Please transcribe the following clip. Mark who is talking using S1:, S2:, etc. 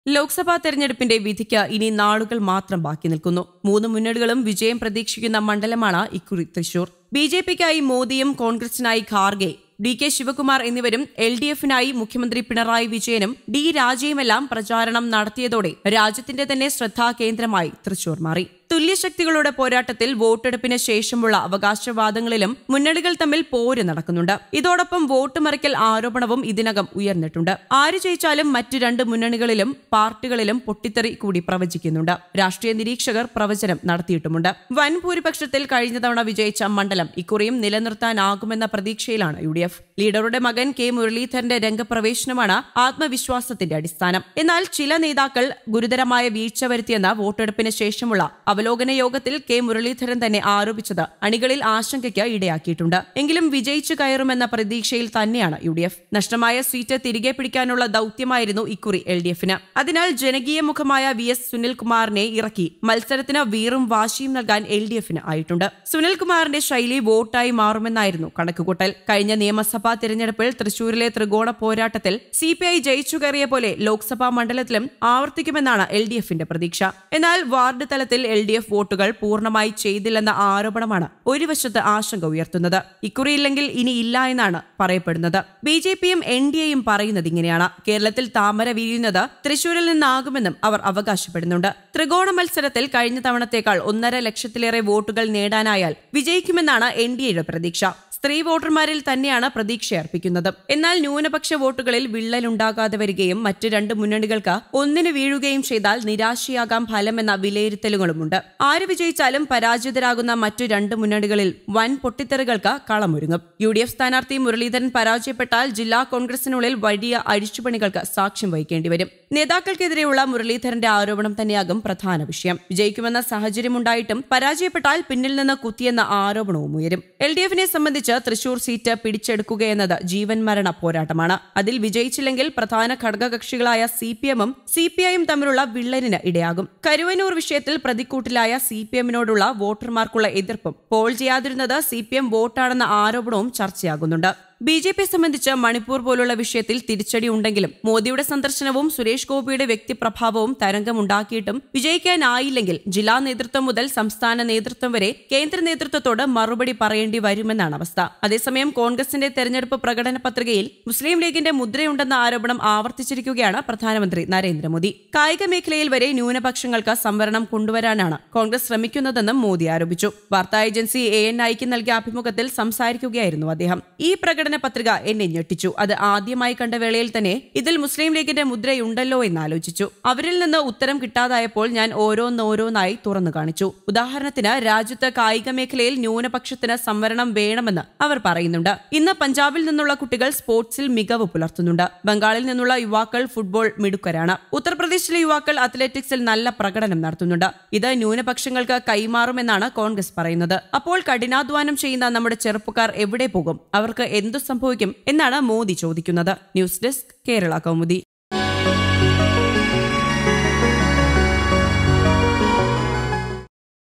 S1: ലോക്സഭാ തെരഞ്ഞെടുപ്പിന്റെ വിധിക്ക് ഇനി നാളുകൾ മാത്രം ബാക്കി നിൽക്കുന്നു. മൂന്ന് മുന്നണികളും വിജയം പ്രതീക്ഷിക്കുന്ന മണ്ഡലമാണ് ഇക്കുറി തൃശൂർ. ബിജെപിക്കായി മോദിയും കോൺഗ്രസിനായി ഖാർഗെ, ഡി.കെ. ശിവകുമാർ എന്നിവരും എൽ.ഡി.എഫിനായി മുഖ്യമന്ത്രി പിണറായി വിജയനും ഡി. രാജയുമെല്ലാം പ്രചാരണം നടത്തിയതോടെ രാജ്യത്തിന്റെ തന്നെ ശ്രദ്ധാകേന്ദ്രമായി തൃശൂർ മാറി. തുല്യശക്തികളുടെ പോരാട്ടത്തിൽ വോട്ടെടുപ്പിന് ശേഷമുള്ള അവകാശവാദങ്ങളിലും മുന്നണികൾ തമ്മിൽ പോര് നടക്കുന്നുണ്ട്. ഇതോടൊപ്പം വോട്ട് മറിക്കൽ ആരോപണവും ഇതിനകം ഉയർന്നിട്ടുണ്ട്. ആര് ജയിച്ചാലും മറ്റു രണ്ട് മുന്നണികളിലും പാർട്ടികളിലും പൊട്ടിത്തെറി കൂടി പ്രവചിക്കുന്നുണ്ട്. രാഷ്ട്രീയ നിരീക്ഷകർ പ്രവചനം നടത്തിയിട്ടുമുണ്ട്. വൻ ഭൂരിപക്ഷത്തിൽ കഴിഞ്ഞ തവണ വിജയിച്ച മണ്ഡലം ഇക്കുറിയും നിലനിർത്താനാകുമെന്ന പ്രതീക്ഷയിലാണ് യു.ഡി.എഫ്. ലീഡറുടെ മകൻ കെ മുരളീധരന്റെ രംഗപ്രവേശനമാണ് ആത്മവിശ്വാസത്തിന്റെ അടിസ്ഥാനം. എന്നാൽ ചില നേതാക്കൾ ഗുരുതരമായ വീഴ്ച വരുത്തിയെന്ന വോട്ടെടുപ്പിന് ശേഷമുള്ള അവലോകന യോഗത്തിൽ കെ മുരളീധരൻ തന്നെ ആരോപിച്ചത് അണികളിൽ ആശങ്കയ്ക്ക് ഇടയാക്കിയിട്ടുണ്ട്. എങ്കിലും വിജയിച്ചു കയറുമെന്ന പ്രതീക്ഷയിൽ തന്നെയാണ് യു.ഡി.എഫ്. നഷ്ടമായ സീറ്റ് തിരികെ പിടിക്കാനുള്ള ദൌത്യമായിരുന്നു ഇക്കുറി എൽ.ഡി.എഫിന്. അതിനാൽ ജനകീയ മുഖമായ വി.എസ്. സുനിൽകുമാറിനെ ഇറക്കി മത്സരത്തിന് വീറും വാശിയും നൽകാൻ എൽ.ഡി.എഫിന് ആയിട്ടുണ്ട്. സുനിൽകുമാറിന്റെ ശൈലി വോട്ടായി മാറുമെന്നായിരുന്നു കണക്കുകൂട്ടൽ. കഴിഞ്ഞ നിയമസഭാ തിരഞ്ഞെടുപ്പിൽ തൃശൂരിലെ ത്രികോണ പോരാട്ടത്തിൽ CPI ജയിച്ചു കയറിയ പോലെ ലോക്സഭാ മണ്ഡലത്തിലും ആവർത്തിക്കുമെന്നാണ് എൽ.ഡി.എഫിന്റെ പ്രതീക്ഷ. എന്നാൽ വാർഡ് തലത്തിൽ എൽ.ഡി.എഫ് വോട്ടുകൾ പൂർണ്ണമായി ചെയ്തില്ലെന്ന ആരോപണമാണ് ഒരു വശത്ത് ആശങ്ക ഉയർത്തുന്നത്. ഇക്കുറിയില്ലെങ്കിൽ ഇനി ഇല്ല എന്നാണ് പറയപ്പെടുന്നത്. ബിജെപിയും എൻ.ഡി.എയും പറയുന്നത് ഇങ്ങനെയാണ്. കേരളത്തിൽ താമര വീഴുന്നത് തൃശൂരിൽ നിന്നാകുമെന്നും അവർ അവകാശപ്പെടുന്നുണ്ട്. ത്രികോണ മത്സരത്തിൽ കഴിഞ്ഞ തവണത്തേക്കാൾ 1.5 ലക്ഷത്തിലേറെ വോട്ടുകൾ നേടാനായാൽ വിജയിക്കുമെന്നാണ് എൻ.ഡി.എയുടെ പ്രതീക്ഷ. സ്ത്രീ വോട്ടർമാരിൽ തന്നെയാണ് പ്രതീക്ഷയർപ്പിക്കുന്നത്. എന്നാൽ ന്യൂനപക്ഷ വോട്ടുകളിൽ വിള്ളലുണ്ടാകാതെ വരികയും മറ്റ് രണ്ട് മുന്നണികൾക്ക് ഒന്നിന് വീഴുകയും ചെയ്താൽ നിരാശയാകാം ഫലമെന്ന വിലയിരുത്തലുകളുമുണ്ട്. ആര് വിജയിച്ചാലും പരാജിതരാകുന്ന മറ്റു രണ്ട് മുന്നണികളിൽ വൻ പൊട്ടിത്തെറികൾക്ക് കളമൊരുങ്ങും. യു.ഡി.എഫ് സ്ഥാനാർത്ഥി മുരളീധരൻ പരാജയപ്പെട്ടാൽ ജില്ലാ കോൺഗ്രസിനുള്ളിൽ വലിയ അഴിച്ചുപണികൾക്ക് സാക്ഷ്യം വഹിക്കേണ്ടിവരും. നേതാക്കൾക്കെതിരെയുള്ള മുരളീധരന്റെ ആരോപണം തന്നെയാകും പ്രധാന വിഷയം. വിജയിക്കുമെന്ന സാഹചര്യമുണ്ടായിട്ടും പരാജയപ്പെട്ടാൽ പിന്നിൽ നിന്ന് കുത്തിയെന്ന ആരോപണവും ഉയരും. എൽ.ഡി.എഫിനെ സംബന്ധിച്ച് തൃശൂർ സീറ്റ് പിടിച്ചെടുക്കുകയെന്നത് ജീവൻ മരണ പോരാട്ടമാണ്. അതിൽ വിജയിച്ചില്ലെങ്കിൽ പ്രധാന ഘടകകക്ഷികളായ CPM-ഉം CPI-യും തമ്മിലുള്ള വിള്ളലിന് ഇടയാകും. കരുവന്നൂർ വിഷയത്തിൽ പ്രതിക്കൂട്ടിലായ CPM-നോടുള്ള വോട്ടർമാർക്കുള്ള എതിർപ്പും പോൾ ചെയ്യാതിരുന്നത് CPM വോട്ടാണെന്ന ആരോപണവും ചർച്ചയാകുന്നുണ്ട്. ബി.ജെ.പി സംബന്ധിച്ച് മണിപ്പൂർ പോലുള്ള വിഷയത്തിൽ തിരിച്ചടി ഉണ്ടെങ്കിലും മോദിയുടെ സന്ദർശനവും സുരേഷ് ഗോപിയുടെ വ്യക്തിപ്രഭാവവും തരംഗമുണ്ടാക്കിയിട്ടും വിജയിക്കാനായില്ലെങ്കിൽ ജില്ലാ നേതൃത്വം മുതൽ സംസ്ഥാന നേതൃത്വം വരെ കേന്ദ്ര നേതൃത്വത്തോട് മറുപടി പറയേണ്ടി വരുമെന്നാണ് അവസ്ഥ. അതേസമയം കോൺഗ്രസിന്റെ തെരഞ്ഞെടുപ്പ് പ്രകടന പത്രികയിൽ മുസ്ലിം ലീഗിന്റെ മുദ്രയുണ്ടെന്ന ആരോപണം ആവർത്തിച്ചിരിക്കുകയാണ് പ്രധാനമന്ത്രി നരേന്ദ്രമോദി. കായിക മേഖലയിൽ വരെ ന്യൂനപക്ഷങ്ങൾക്ക് സംവരണം കൊണ്ടുവരാനാണ് കോൺഗ്രസ് ശ്രമിക്കുന്നതെന്നും മോദി ആരോപിച്ചു. വാർത്താ ഏജൻസി ANI-ക്ക് നൽകിയ അഭിമുഖത്തിൽ സംസാരിക്കുകയായിരുന്നു അദ്ദേഹം. ഈ പ്രകടന പത്രിക എന്നെ ഞെട്ടിച്ചു. അത് ആദ്യമായി കണ്ട വേളയിൽ തന്നെ ഇതിൽ മുസ്ലിം ലീഗിന്റെ മുദ്രയുണ്ടല്ലോ എന്നാലോചിച്ചു. അവരിൽ നിന്ന് ഉത്തരം കിട്ടാതായപ്പോൾ ഞാൻ ഓരോന്നോരോന്നായി തുറന്നു കാണിച്ചു. ഉദാഹരണത്തിന് രാജ്യത്ത് കായിക മേഖലയിൽ ന്യൂനപക്ഷത്തിന് സംവരണം വേണമെന്ന് അവർ പറയുന്നുണ്ട്. ഇന്ന് പഞ്ചാബിൽ നിന്നുള്ള കുട്ടികൾ സ്പോർട്സിൽ മികവ് പുലർത്തുന്നുണ്ട്. ബംഗാളിൽ നിന്നുള്ള യുവാക്കൾ ഫുട്ബോൾ മിടുക്കരാണ്. ഉത്തർപ്രദേശിലെ യുവാക്കൾ അത്ലറ്റിക്സിൽ നല്ല പ്രകടനം നടത്തുന്നുണ്ട്. ഇത് ന്യൂനപക്ഷങ്ങൾക്ക് കൈമാറുമെന്നാണ് കോൺഗ്രസ് പറയുന്നത്. അപ്പോൾ കഠിനാധ്വാനം ചെയ്യുന്ന നമ്മുടെ ചെറുപ്പക്കാർ എവിടെ പോകും? അവർക്ക് എന്തു സംഭവിക്കും എന്നാണ് മോദി ചോദിക്കുന്നത്. News desk Kerala Kaumudi.